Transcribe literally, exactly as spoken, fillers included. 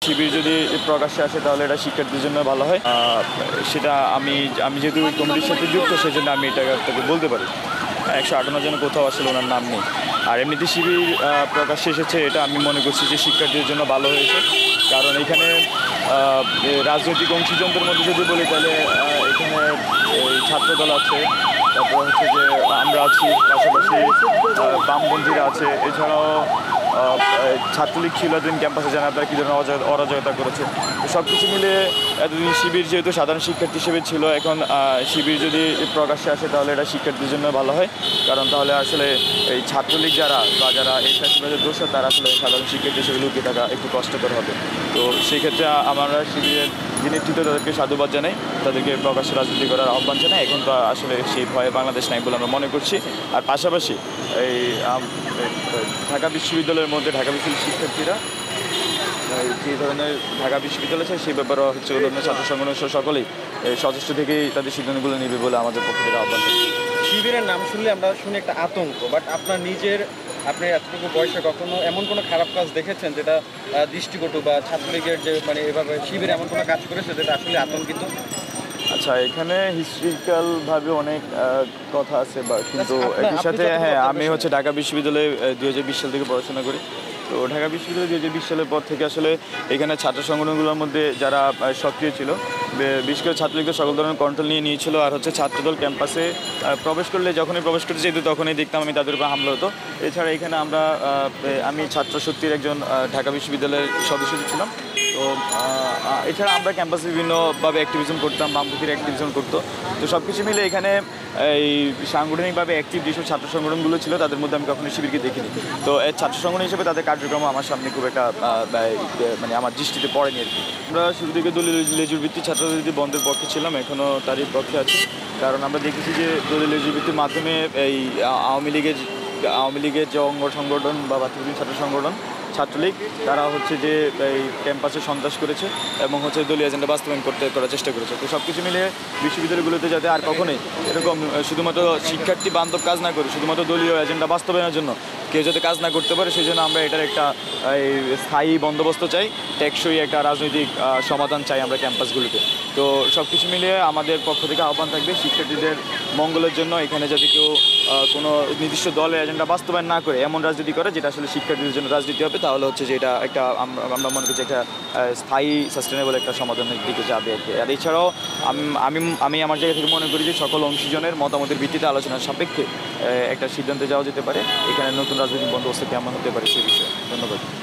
শিবির যদি প্রকাশ্যে আসে তাহলে এটা শিক্ষার্থীদের জন্য ভালো হয়। সেটা আমি আমি যেহেতু ওই কমিটির সাথে যুক্ত সেজন্য আমি এটা আপনাকে বলতে পারি। একশো আটান্ন জন কোথাও আসলে ওনার নাম নেই। আর এমনিতে শিবির প্রকাশ্যে এসেছে এটা আমি মনে করছি যে শিক্ষার্থীদের জন্য ভালো হয়েছে, কারণ এখানে রাজনৈতিক অংশীজনদের মধ্যে যদি বলি তাহলে এখানে ছাত্রদল আছে, তারপর হচ্ছে যে আমরা আছি, পাশাপাশি বামপন্থীরা আছে, এছাড়াও ছাত্রলীগ ছিল এতদিন ক্যাম্পাসে জানা আপনারা কী ধরনের অরাজকতা করেছে। তো সব কিছু মিলে এতদিন শিবির যেহেতু সাধারণ শিক্ষার্থী হিসেবে ছিল, এখন শিবির যদি প্রকাশ্যে আসে তাহলে এটা শিক্ষার্থীদের জন্য ভালো হয়, কারণ তাহলে আসলে এই ছাত্রলীগ যারা বা যারা এই ফ্যাসিবাদের দোষর তারা আসলে সাধারণ শিক্ষার্থী হিসেবে লুকিয়ে থাকা একটু কষ্টকর হবে। তো সেই ক্ষেত্রে আমরা শিবিরের যে নেতৃত্ব তাদেরকে সাধুবাদ জানাই, তাদেরকে প্রকাশ্যে রাজনীতি করার আহ্বান জানাই। এখন তো আসলে সেই ভয়ে বাংলাদেশ নাই বলে আমরা মনে করছি। আর পাশাপাশি এই ঢাকা বিশ্ববিদ্যালয়ের মধ্যে ঢাকা বিশ্ববিদ্যালয়ের শিক্ষার্থীরা যে ধরনের ঢাকা বিশ্ববিদ্যালয় আছে সেই ব্যাপারে হচ্ছে অন্য ছাত্র সংগঠন সকলেই সচেষ্ট থেকেই তাদের সিদ্ধান্তগুলো নেবে বলে আমাদের পক্ষ থেকে আহ্বান থাকবে। শিবিরের নাম শুনলে আমরা শুনি একটা আতঙ্ক, বাট আপনার নিজের আপনি এতটুকু বয়সে কখনো এমন কোনো খারাপ কাজ দেখেছেন যেটা দৃষ্টিকটু বা ছাত্রলীগের যে মানে এভাবে শিবির এমন কোনো কাজ করেছে যেটা আসলে আতঙ্কিত? আচ্ছা, এখানে হিস্ট্রিক্যালভাবে অনেক কথা আছে, বা কিন্তু একই সাথে হ্যাঁ আমি হচ্ছে ঢাকা বিশ্ববিদ্যালয়ে দুই হাজার বিশ সাল থেকে পড়াশোনা করি। তো ঢাকা বিশ্ববিদ্যালয় দুই হাজার বিশ সালের পর থেকে আসলে এখানে ছাত্র সংগঠনগুলোর মধ্যে যারা সক্রিয় ছিল, বিশেষ করে ছাত্রলীগের সকল ধরনের কন্ট্রোল নিয়ে নিয়েছিল। আর হচ্ছে ছাত্রদল ক্যাম্পাসে প্রবেশ করলে যখনই প্রবেশ করতে যেত তখনই দেখতাম আমি তাদের উপর হামলা হতো। এছাড়া এখানে আমরা আমি ছাত্র শক্তির একজন ঢাকা বিশ্ববিদ্যালয়ের সদস্য ছিলাম। তো এছাড়া আমরা ক্যাম্পাসে বিভিন্নভাবে অ্যাক্টিভিজম করতাম, বামপন্থীর অ্যাক্টিভিজম করতো। তো সব কিছু মিলে এখানে এই সাংগঠনিকভাবে অ্যাক্টিভ যেসব ছাত্র সংগঠনগুলো ছিল তাদের মধ্যে আমি কখনো শিবিরকে দেখিনি। তো এর ছাত্র সংগঠন হিসেবে তাদের কার্যক্রম আমার সামনে খুব একটা মানে আমার দৃষ্টিতে পড়েনি আর কি। আমরা শুরু থেকে দলীয় লেজুর ভিত্তিক ছাত্ররাজনীতি বন্ধের পক্ষে ছিলাম, এখনও তারই পক্ষে আছি। কারণ আমরা দেখেছি যে দলীয় লেজুর ভিত্তির মাধ্যমে এই আওয়ামী লীগের আওয়ামী লীগের যে অঙ্গ সংগঠন বা বাতিল ছাত্র সংগঠন ছাত্রলীগ, তারা হচ্ছে যে এই ক্যাম্পাসে সন্ত্রাস করেছে এবং হচ্ছে দলীয় এজেন্ডা বাস্তবায়ন করতে করার চেষ্টা করেছে। তো সব কিছু মিলিয়ে বিশ্ববিদ্যালয়গুলোতে যাতে আর কখনোই এরকম শুধুমাত্র শিক্ষার্থী বান্ধব কাজ না করে শুধুমাত্র দলীয় এজেন্ডা বাস্তবায়নের জন্য কেউ যাতে কাজ না করতে পারে, সেই জন্য আমরা এটার একটা স্থায়ী বন্দোবস্ত চাই, টেকসই একটা রাজনৈতিক সমাধান চাই আমরা ক্যাম্পাসগুলোতে। তো সব কিছু মিলিয়ে আমাদের পক্ষ থেকে আহ্বান থাকবে শিক্ষার্থীদের মঙ্গলের জন্য এখানে যাতে কেউ কোনো নির্দিষ্ট দলের এজেন্ডা বাস্তবায়ন না করে এমন রাজনীতি করে যেটা আসলে শিক্ষার্থীদের জন্য রাজনীতি হবে, তাহলে হচ্ছে যে এটা একটা আমরা মনে করছি একটা স্থায়ী সাস্টেনেবল একটা সমাধানের দিকে যাবে আর কি। আর এছাড়াও আমি আমি আমার জায়গা থেকে মনে করি যে সকল অংশীজনের মতামতের ভিত্তিতে আলোচনার সাপেক্ষে একটা সিদ্ধান্তে যাওয়া যেতে পারে এখানে নতুন রাজনৈতিক বন্দোবস্ত কেমন হতে পারে সে বিষয়ে। ধন্যবাদ।